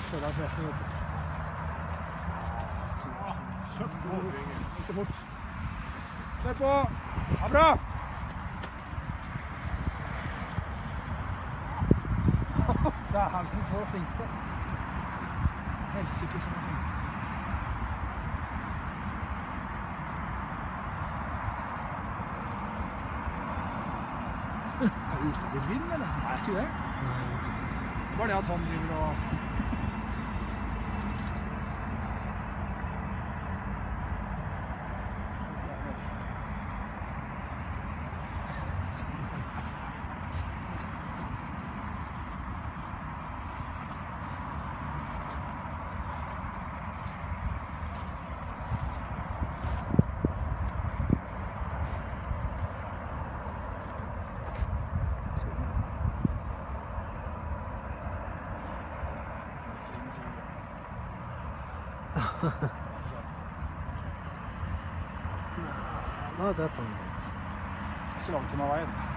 føler jeg presset, vet du. Ikke bort. Kjør på! Ja, bra! Det er han så svingte. Helst ikke som en svingte. Er det ustabil vind, eller? Nei, ikke det. Bare det at han driver og... Nei, det er sånn. Så langt unna veien.